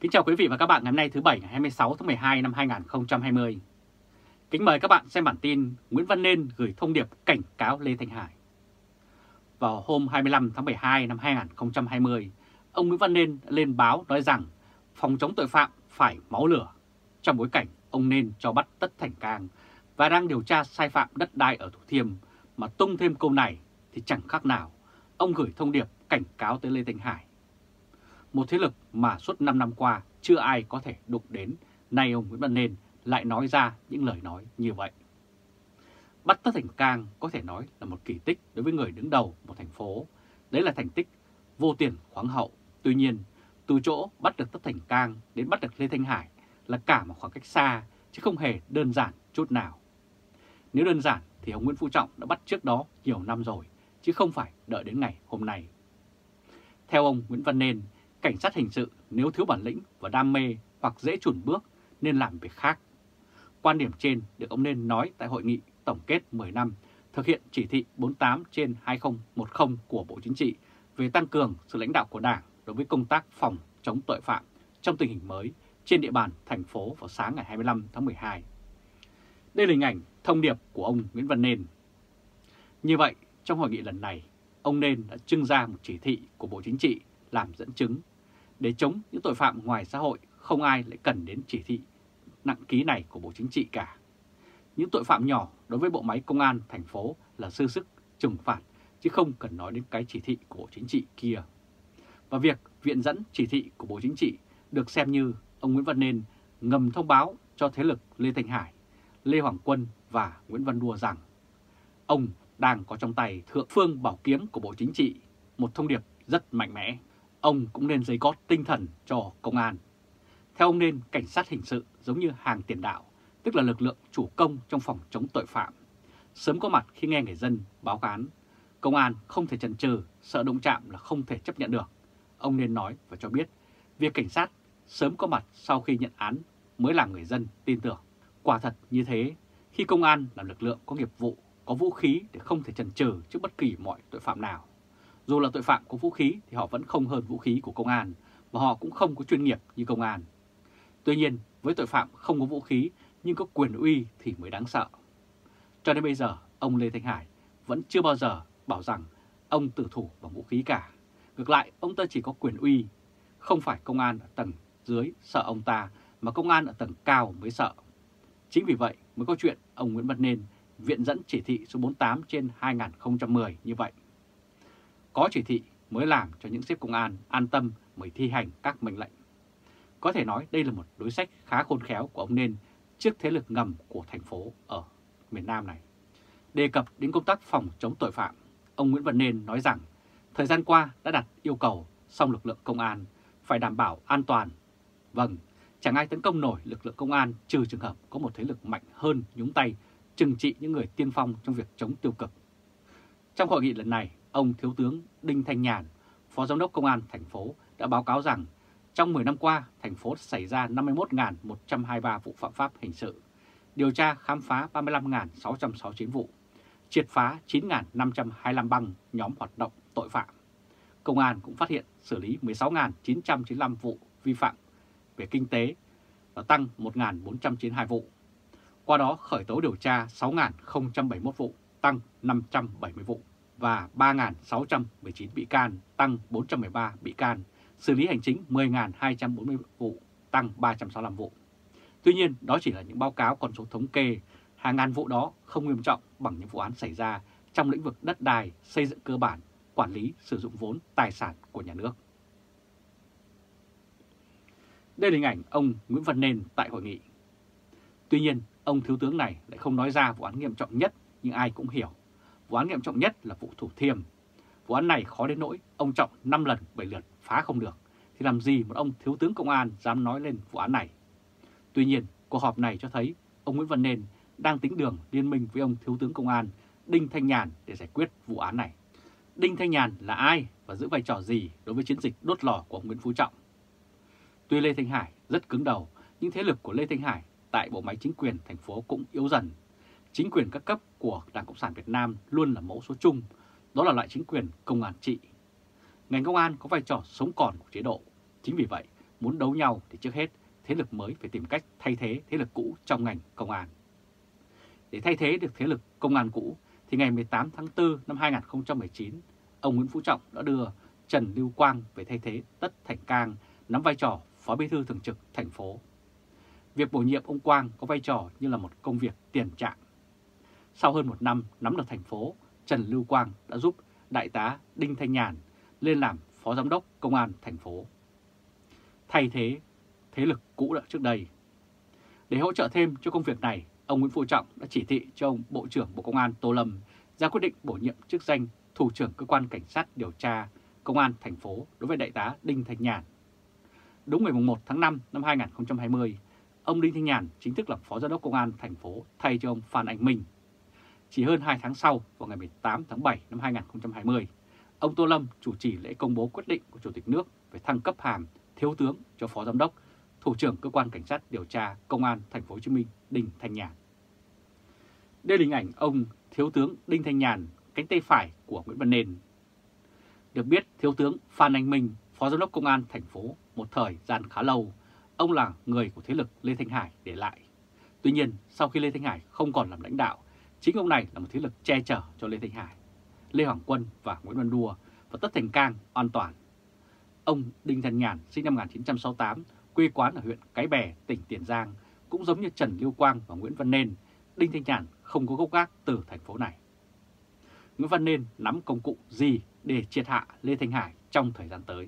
Kính chào quý vị và các bạn ngày hôm nay thứ Bảy ngày 26 tháng 12 năm 2020. Kính mời các bạn xem bản tin Nguyễn Văn Nên gửi thông điệp cảnh cáo Lê Thanh Hải. Vào hôm 25 tháng 12 năm 2020, ông Nguyễn Văn Nên đã lên báo nói rằng phòng chống tội phạm phải máu lửa, trong bối cảnh ông Nên cho bắt Tất Thành Cang và đang điều tra sai phạm đất đai ở Thủ Thiêm, mà tung thêm câu này thì chẳng khác nào ông gửi thông điệp cảnh cáo tới Lê Thanh Hải. Một thế lực mà suốt 5 năm qua chưa ai có thể đụng đến, nay ông Nguyễn Văn Nên lại nói ra những lời nói như vậy. Bắt Tất Thành Cang có thể nói là một kỳ tích đối với người đứng đầu một thành phố. Đấy là thành tích vô tiền khoáng hậu. Tuy nhiên, từ chỗ bắt được Tất Thành Cang đến bắt được Lê Thanh Hải là cả một khoảng cách xa, chứ không hề đơn giản chút nào. Nếu đơn giản thì ông Nguyễn Phú Trọng đã bắt trước đó nhiều năm rồi, chứ không phải đợi đến ngày hôm nay. Theo ông Nguyễn Văn Nên, cảnh sát hình sự nếu thiếu bản lĩnh và đam mê hoặc dễ chùn bước nên làm việc khác. Quan điểm trên được ông Nên nói tại hội nghị tổng kết 10 năm thực hiện chỉ thị 48/2010 của Bộ Chính trị về tăng cường sự lãnh đạo của Đảng đối với công tác phòng chống tội phạm trong tình hình mới trên địa bàn thành phố vào sáng ngày 25 tháng 12. Đây là hình ảnh thông điệp của ông Nguyễn Văn Nên. Như vậy, trong hội nghị lần này, ông Nên đã trưng ra một chỉ thị của Bộ Chính trị làm dẫn chứng. Để chống những tội phạm ngoài xã hội, không ai lại cần đến chỉ thị nặng ký này của Bộ Chính trị cả. Những tội phạm nhỏ đối với bộ máy công an thành phố là dư sức trừng phạt, chứ không cần nói đến cái chỉ thị của Bộ Chính trị kia. Và việc viện dẫn chỉ thị của Bộ Chính trị được xem như ông Nguyễn Văn Nên ngầm thông báo cho thế lực Lê Thanh Hải, Lê Hoàng Quân và Nguyễn Văn Đùa rằng ông đang có trong tay thượng phương bảo kiếm của Bộ Chính trị, một thông điệp rất mạnh mẽ. Ông cũng nên giấy gót tinh thần cho công an. Theo ông Nên, cảnh sát hình sự giống như hàng tiền đạo, tức là lực lượng chủ công trong phòng chống tội phạm. Sớm có mặt khi nghe người dân báo án, công an không thể chần chừ, sợ đụng chạm là không thể chấp nhận được. Ông Nên nói và cho biết, việc cảnh sát sớm có mặt sau khi nhận án mới làm người dân tin tưởng. Quả thật như thế, khi công an là lực lượng có nghiệp vụ, có vũ khí để không thể chần chừ trước bất kỳ mọi tội phạm nào. Dù là tội phạm có vũ khí thì họ vẫn không hơn vũ khí của công an, và họ cũng không có chuyên nghiệp như công an. Tuy nhiên, với tội phạm không có vũ khí nhưng có quyền uy thì mới đáng sợ. Cho đến bây giờ, ông Lê Thanh Hải vẫn chưa bao giờ bảo rằng ông tử thủ bằng vũ khí cả. Ngược lại, ông ta chỉ có quyền uy. Không phải công an ở tầng dưới sợ ông ta, mà công an ở tầng cao mới sợ. Chính vì vậy mới có chuyện ông Nguyễn Văn Nên viện dẫn chỉ thị số 48/2010 như vậy. Có chỉ thị mới làm cho những sếp công an an tâm mới thi hành các mệnh lệnh. Có thể nói đây là một đối sách khá khôn khéo của ông Nên trước thế lực ngầm của thành phố ở miền Nam này. Đề cập đến công tác phòng chống tội phạm, ông Nguyễn Văn Nên nói rằng thời gian qua đã đặt yêu cầu song lực lượng công an phải đảm bảo an toàn. Vâng, chẳng ai tấn công nổi lực lượng công an trừ trường hợp có một thế lực mạnh hơn nhúng tay trừng trị những người tiên phong trong việc chống tiêu cực. Trong hội nghị lần này, ông Thiếu tướng Đinh Thanh Nhàn, Phó Giám đốc Công an thành phố đã báo cáo rằng trong 10 năm qua, thành phố xảy ra 51.123 vụ phạm pháp hình sự, điều tra khám phá 35.669 vụ, triệt phá 9.525 băng nhóm hoạt động tội phạm. Công an cũng phát hiện xử lý 16.995 vụ vi phạm về kinh tế và tăng 1.492 vụ. Qua đó khởi tố điều tra 6.071 vụ, tăng 570 vụ và 3.619 bị can, tăng 413 bị can, xử lý hành chính 10.240 vụ, tăng 365 vụ. Tuy nhiên, đó chỉ là những báo cáo con số thống kê, hàng ngàn vụ đó không nghiêm trọng bằng những vụ án xảy ra trong lĩnh vực đất đai, xây dựng cơ bản, quản lý, sử dụng vốn, tài sản của nhà nước. Đây là hình ảnh ông Nguyễn Văn Nên tại hội nghị. Tuy nhiên, ông thiếu tướng này lại không nói ra vụ án nghiêm trọng nhất, nhưng ai cũng hiểu. Vụ án nghiêm trọng nhất là vụ Thủ Thiêm. Vụ án này khó đến nỗi ông Trọng 5 lần 7 lượt phá không được, thì làm gì một ông thiếu tướng công an dám nói lên vụ án này. Tuy nhiên, cuộc họp này cho thấy ông Nguyễn Văn Nên đang tính đường liên minh với ông thiếu tướng công an Đinh Thanh Nhàn để giải quyết vụ án này. Đinh Thanh Nhàn là ai và giữ vai trò gì đối với chiến dịch đốt lò của ông Nguyễn Phú Trọng? Tuy Lê Thanh Hải rất cứng đầu, nhưng thế lực của Lê Thanh Hải tại bộ máy chính quyền thành phố cũng yếu dần. Chính quyền các cấp của Đảng Cộng sản Việt Nam luôn là mẫu số chung, đó là loại chính quyền công an trị. Ngành công an có vai trò sống còn của chế độ. Chính vì vậy, muốn đấu nhau thì trước hết thế lực mới phải tìm cách thay thế thế lực cũ trong ngành công an. Để thay thế được thế lực công an cũ thì ngày 18 tháng 4 năm 2019, ông Nguyễn Phú Trọng đã đưa Trần Lưu Quang về thay thế Tất Thành Cang nắm vai trò Phó Bí thư Thường trực thành phố. Việc bổ nhiệm ông Quang có vai trò như là một công việc tiền trạng. Sau hơn một năm nắm được thành phố, Trần Lưu Quang đã giúp Đại tá Đinh Thanh Nhàn lên làm Phó Giám đốc Công an thành phố, thay thế thế lực cũ đã trước đây. Để hỗ trợ thêm cho công việc này, ông Nguyễn Phú Trọng đã chỉ thị cho ông Bộ trưởng Bộ Công an Tô Lâm ra quyết định bổ nhiệm chức danh Thủ trưởng Cơ quan Cảnh sát điều tra Công an thành phố đối với Đại tá Đinh Thanh Nhàn. Đúng ngày 1 tháng 5 năm 2020, ông Đinh Thanh Nhàn chính thức làm Phó Giám đốc Công an thành phố thay cho ông Phan Anh Minh. Chỉ hơn 2 tháng sau, vào ngày 18 tháng 7 năm 2020, ông Tô Lâm chủ trì lễ công bố quyết định của Chủ tịch nước về thăng cấp hàm Thiếu tướng cho Phó Giám đốc, Thủ trưởng Cơ quan Cảnh sát điều tra Công an thành phố Hồ Chí Minh Đinh Thanh Nhàn. Đây là hình ảnh ông Thiếu tướng Đinh Thanh Nhàn, cánh tay phải của Nguyễn Văn Nên. Được biết, Thiếu tướng Phan Anh Minh, Phó Giám đốc Công an thành phố một thời gian khá lâu, ông là người của thế lực Lê Thanh Hải để lại. Tuy nhiên, sau khi Lê Thanh Hải không còn làm lãnh đạo, chính ông này là một thế lực che chở cho Lê Thanh Hải, Lê Hoàng Quân và Nguyễn Văn Đùa và Tất Thành Cang an toàn. Ông Đinh Thanh Nhàn sinh năm 1968, quê quán ở huyện Cái Bè, tỉnh Tiền Giang, cũng giống như Trần Lưu Quang và Nguyễn Văn Nên, Đinh Thanh Nhàn không có gốc gác từ thành phố này. Nguyễn Văn Nên nắm công cụ gì để triệt hạ Lê Thanh Hải trong thời gian tới?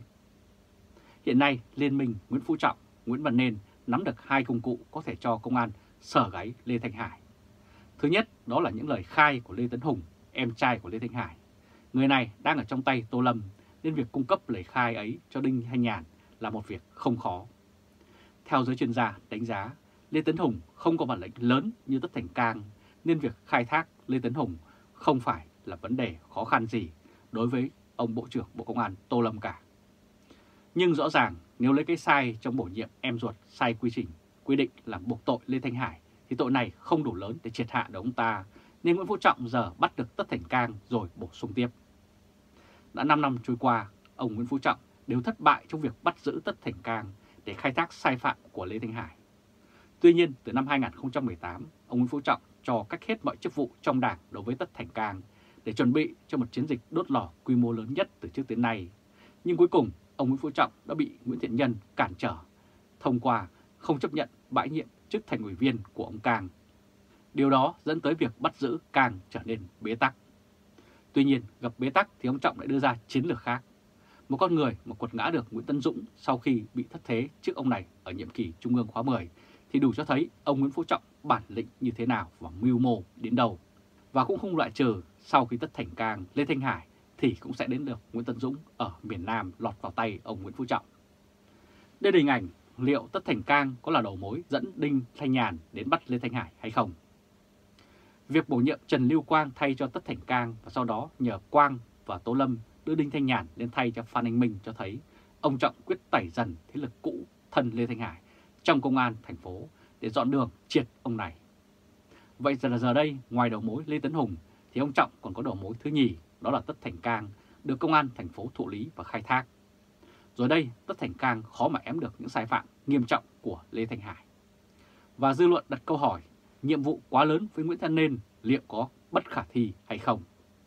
Hiện nay, Liên minh Nguyễn Phú Trọng, Nguyễn Văn Nên nắm được hai công cụ có thể cho công an sờ gáy Lê Thanh Hải. Thứ nhất, đó là những lời khai của Lê Tấn Hùng, em trai của Lê Thanh Hải. Người này đang ở trong tay Tô Lâm, nên việc cung cấp lời khai ấy cho Đinh Thanh Nhàn là một việc không khó. Theo giới chuyên gia đánh giá, Lê Tấn Hùng không có bản lĩnh lớn như Tất Thành Cang, nên việc khai thác Lê Tấn Hùng không phải là vấn đề khó khăn gì đối với ông Bộ trưởng Bộ Công an Tô Lâm cả. Nhưng rõ ràng nếu lấy cái sai trong bổ nhiệm em ruột sai quy trình quy định làm buộc tội Lê Thanh Hải thì tội này không đủ lớn để triệt hạ được ông ta, nên Nguyễn Phú Trọng giờ bắt được Tất Thành Cang rồi bổ sung tiếp. Đã 5 năm trôi qua, ông Nguyễn Phú Trọng đều thất bại trong việc bắt giữ Tất Thành Cang để khai thác sai phạm của Lê Thanh Hải. Tuy nhiên, từ năm 2018, ông Nguyễn Phú Trọng cho cách hết mọi chức vụ trong Đảng đối với Tất Thành Cang để chuẩn bị cho một chiến dịch đốt lò quy mô lớn nhất từ trước đến nay. Nhưng cuối cùng, ông Nguyễn Phú Trọng đã bị Nguyễn Thiện Nhân cản trở thông qua không chấp nhận bãi nhiệm chức thành ủy viên của ông Cang. Điều đó dẫn tới việc bắt giữ Cang trở nên bế tắc. Tuy nhiên, gặp bế tắc thì ông Trọng lại đưa ra chiến lược khác. Một con người mà quật ngã được Nguyễn Tấn Dũng sau khi bị thất thế trước ông này ở nhiệm kỳ Trung ương khóa 10 thì đủ cho thấy ông Nguyễn Phú Trọng bản lĩnh như thế nào và mưu mô đến đâu. Và cũng không loại trừ sau khi Tất Thành Cang, Lê Thanh Hải thì cũng sẽ đến được Nguyễn Tấn Dũng ở miền Nam lọt vào tay ông Nguyễn Phú Trọng. Đây là hình ảnh liệu Tất Thành Cang có là đầu mối dẫn Đinh Thanh Nhàn đến bắt Lê Thanh Hải hay không. Việc bổ nhiệm Trần Lưu Quang thay cho Tất Thành Cang và sau đó nhờ Quang và Tô Lâm đưa Đinh Thanh Nhàn lên thay cho Phan Anh Minh cho thấy ông Trọng quyết tẩy dần thế lực cũ thân Lê Thanh Hải trong công an thành phố để dọn đường triệt ông này. Vậy giờ đây, ngoài đầu mối Lê Tấn Hùng thì ông Trọng còn có đầu mối thứ nhì, đó là Tất Thành Cang được công an thành phố thụ lý và khai thác. Rồi đây, Tất Thành Cang khó mà ém được những sai phạm nghiêm trọng của Lê Thanh Hải. Và dư luận đặt câu hỏi, nhiệm vụ quá lớn với Nguyễn Văn Nên liệu có bất khả thi hay không?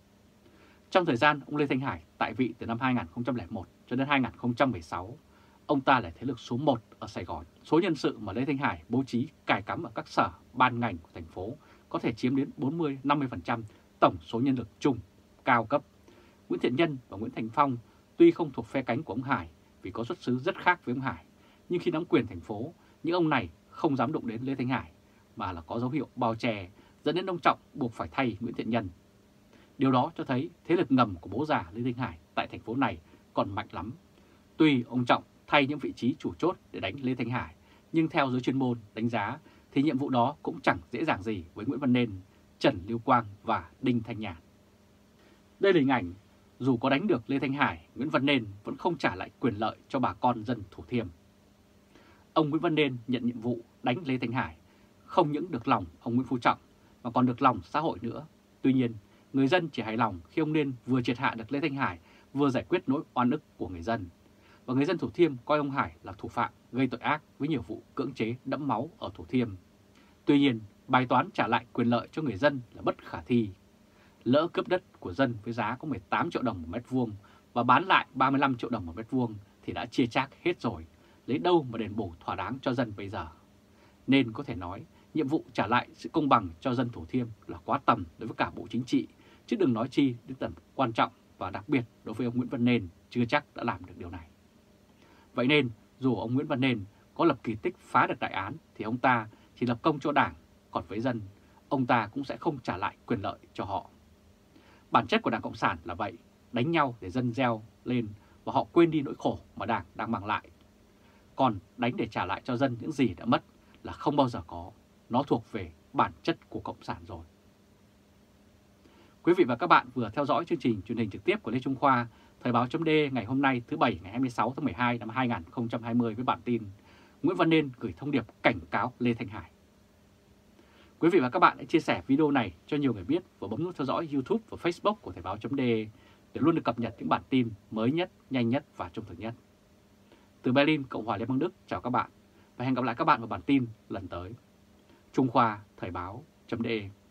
Trong thời gian ông Lê Thanh Hải tại vị từ năm 2001 cho đến 2016, ông ta là thế lực số 1 ở Sài Gòn. Số nhân sự mà Lê Thanh Hải bố trí cài cắm ở các sở, ban ngành của thành phố có thể chiếm đến 40-50% tổng số nhân lực chung, cao cấp. Nguyễn Thiện Nhân và Nguyễn Thành Phong tuy không thuộc phe cánh của ông Hải vì có xuất xứ rất khác với ông Hải, nhưng khi nắm quyền thành phố, những ông này không dám đụng đến Lê Thanh Hải mà là có dấu hiệu bao che, dẫn đến ông Trọng buộc phải thay Nguyễn Thiện Nhân. Điều đó cho thấy thế lực ngầm của bố già Lê Thanh Hải tại thành phố này còn mạnh lắm. Tuy ông Trọng thay những vị trí chủ chốt để đánh Lê Thanh Hải, nhưng theo giới chuyên môn đánh giá thì nhiệm vụ đó cũng chẳng dễ dàng gì với Nguyễn Văn Nên, Trần Lưu Quang và Đinh Thanh Nhàn. Đây là hình ảnh dù có đánh được Lê Thanh Hải, Nguyễn Văn Nên vẫn không trả lại quyền lợi cho bà con dân Thủ Thiêm. Ông Nguyễn Văn Nên nhận nhiệm vụ đánh Lê Thanh Hải, không những được lòng ông Nguyễn Phú Trọng mà còn được lòng xã hội nữa. Tuy nhiên, người dân chỉ hài lòng khi ông Nên vừa triệt hạ được Lê Thanh Hải, vừa giải quyết nỗi oan ức của người dân. và người dân Thủ Thiêm coi ông Hải là thủ phạm gây tội ác với nhiều vụ cưỡng chế đẫm máu ở Thủ Thiêm. Tuy nhiên, bài toán trả lại quyền lợi cho người dân là bất khả thi. Lỡ cướp đất của dân với giá có 18 triệu đồng một mét vuông và bán lại 35 triệu đồng một mét vuông thì đã chia chác hết rồi, lấy đâu mà đền bù thỏa đáng cho dân bây giờ. Nên có thể nói, nhiệm vụ trả lại sự công bằng cho dân Thủ Thiêm là quá tầm đối với cả Bộ Chính trị, chứ đừng nói chi đến tầm quan trọng và đặc biệt đối với ông Nguyễn Văn Nên chưa chắc đã làm được điều này. Vậy nên, dù ông Nguyễn Văn Nên có lập kỳ tích phá được đại án thì ông ta chỉ lập công cho Đảng, còn với dân, ông ta cũng sẽ không trả lại quyền lợi cho họ. Bản chất của Đảng Cộng sản là vậy, đánh nhau để dân reo lên và họ quên đi nỗi khổ mà Đảng đang mang lại. Còn đánh để trả lại cho dân những gì đã mất là không bao giờ có, nó thuộc về bản chất của Cộng sản rồi. Quý vị và các bạn vừa theo dõi chương trình truyền hình trực tiếp của Lê Trung Khoa, Thời báo chấm D ngày hôm nay thứ Bảy ngày 26 tháng 12 năm 2020 với bản tin Nguyễn Văn Nên gửi thông điệp cảnh cáo Lê Thanh Hải. Quý vị và các bạn hãy chia sẻ video này cho nhiều người biết và bấm nút theo dõi YouTube và Facebook của Thời báo chấm D để luôn được cập nhật những bản tin mới nhất, nhanh nhất và trung thực nhất. Từ Berlin, Cộng hòa Liên bang Đức, chào các bạn và hẹn gặp lại các bạn vào bản tin lần tới. Trung Khoa, Thời báo chấm D.